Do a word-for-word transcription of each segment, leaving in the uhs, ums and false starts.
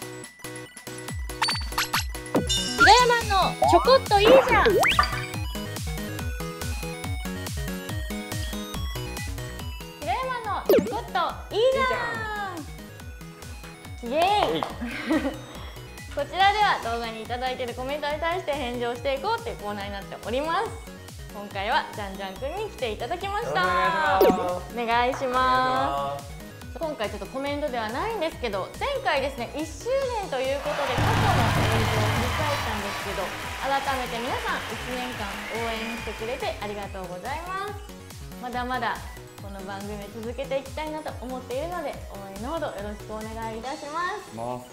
平山のちょこっといいじゃん。平山のちょこっといいじゃん。イエーイこちらでは動画にいただいているコメントに対して返事をしていこうっていうコーナーになっております。今回はじゃんじゃんくんに来ていただきました。お願いします。今回ちょっとコメントではないんですけど、前回ですねいっしゅうねんということで過去の映像を振り返ったんですけど、改めて皆さんいちねんかん応援してくれてありがとうございます。まだまだこの番組を続けていきたいなと思っているので、応援のほどよろしくお願いいたします。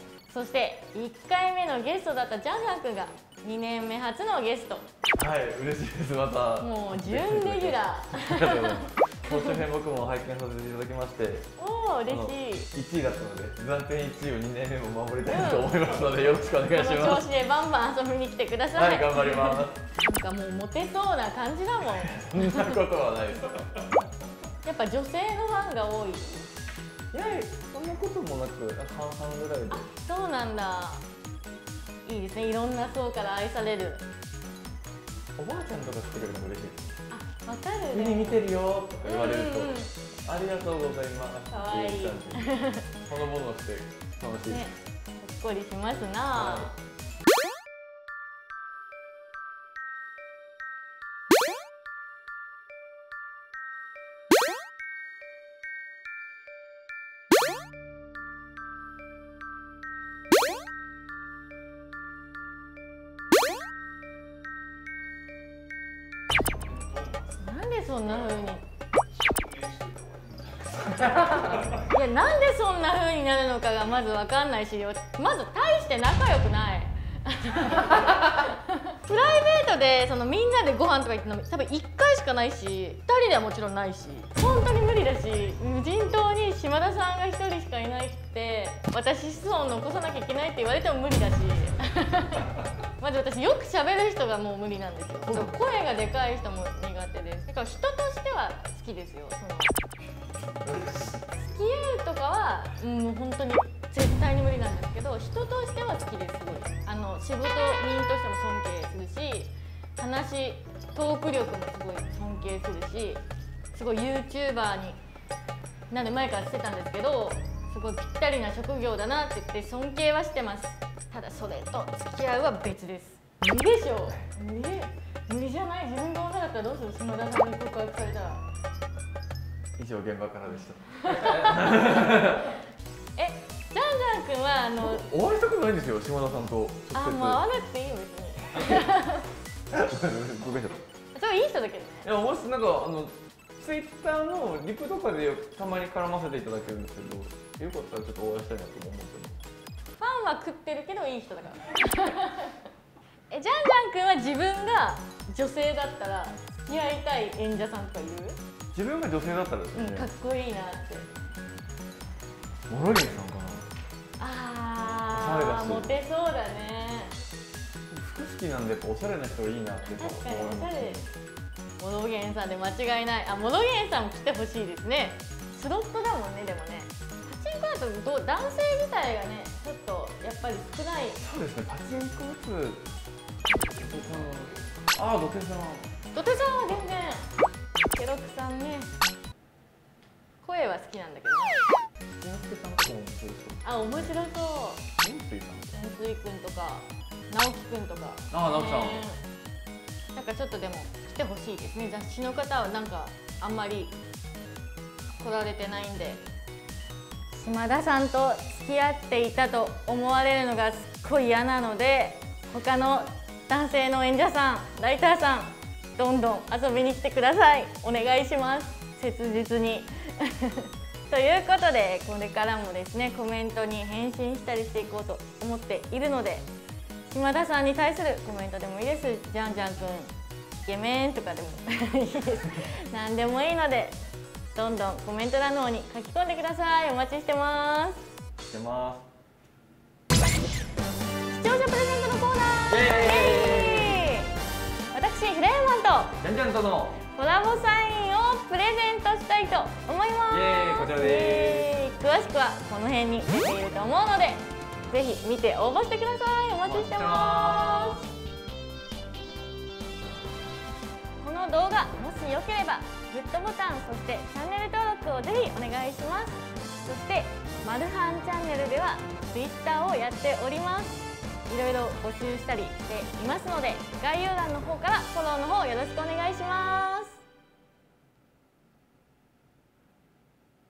そしていっかいめのゲストだったジャンジャンくんがにねんめ初のゲスト。 はい、嬉しいです。またもう準レギュラー総集編僕も拝見させていただきまして、 おお嬉しい。 いちいだったので暫定いちいをにねんめも守りたいと思いますので、よろしくお願いします。 この調子でバンバン遊びに来てください。 はい、頑張ります。 なんかもうモテそうな感じだもん。 そんなことはないです。 やっぱ女性のファンが多い。 いや、そんなこともなく半々ぐらいで。 そうなんだ。いいですね、いろんな層から愛される。 おばあちゃんとか来てくれるの嬉しいです。 あ、わかるね。 海見てるよとか言われると、ありがとうございますかわいい。 ほのぼのして楽しいです。 ね、ほっこりしますな。はいなんでそんな風にいや、なんでそんな風になるのかがまず分かんないし、まず大して仲良くないプライベートでそのみんなでご飯とか行っての多分いっかいしかないし、ふたりではもちろんないし、本当に無理だし、無人島に島田さんがひとりしかいなくて、私子孫を残さなきゃいけないって言われても無理だしまず私よく喋る人がもう無理なんですよ。声がでかい人も苦手です。だから人としては好きですよ。その付き合うとかはもう本当に絶対に無理なんですけど、人としては好きです。すごいあの仕事人としても尊敬するし、話トーク力もすごい尊敬するし、すごい ユーチューバー になる前からしてたんですけど、すごいぴったりな職業だなって言って尊敬はしてます。ただそれと付き合うは別です。無理でしょ。無理無理じゃない。自分が女だったらどうする。島田さんに告白されたら。 以上現場からでしたえ、ジャンジャン君はあのお会いしたことないんですよ、島田さんと。 あ、もう会わなくていいよ別にごめんなさい。 それいい人だけどね。 いや、もしなんかあのツイッターのリプとかでたまに絡ませていただけるんですけど、よかったらちょっとお会いしたいなと思ってます。 ファンは食ってるけどいい人だからえ、ジャンジャン君は自分が女性だったら付き合いたい演者さんとかいる？ 自分が女性だったらですね、うん、 かっこいいなって。 モロゲンさんかな。 あー、モテそうだね。 服好きなんでやっぱおしゃれな人がいいなって思います。 確かにおしゃれ。モロゲンさんで間違いない。あ、モロゲンさんも来てほしいですね。スロットだもんね。でもね、パチンコだとど男性自体がねちょっとやっぱり少ない。 そうですね、パチンコ打つああ、土手さん土手さんは全然ケロクさんね、声は好きなんだけどね。 ジンスケさんとかも面白そう。 あ、面白そう。 ジンスケさん、 ジンスイ君とか直樹君とか。 ああ、直樹さん、 えー、なんかちょっとでも来てほしいですね。雑誌の方はなんかあんまり来られてないんで。島田さんと付き合っていたと思われるのがすっごい嫌なので、他の男性の演者さん、ライターさん、どんどん遊びに来てください。お願いします、切実にということで、これからもですねコメントに返信したりしていこうと思っているので、島田さんに対するコメントでもいいです。ジャンジャン君イケメンとかでもいいです何でもいいので、どんどんコメント欄の方に書き込んでください。お待ちしてます。 してます。 視聴者プレゼントのコーナー、イエーイ。私平山とジャンジャンとのコラボサインをプレゼントしたいと思います。 イエーイ、こちらです。 詳しくはこの辺に出ていると思うので、 ぜひ見て応募してください。お待ちしてます。この動画もしよければグッドボタン、そしてチャンネル登録をぜひお願いします。そしてマルハンチャンネルでは Twitter をやっております。いろいろ募集したりしていますので、概要欄の方からフォローの方よろしくお願いします。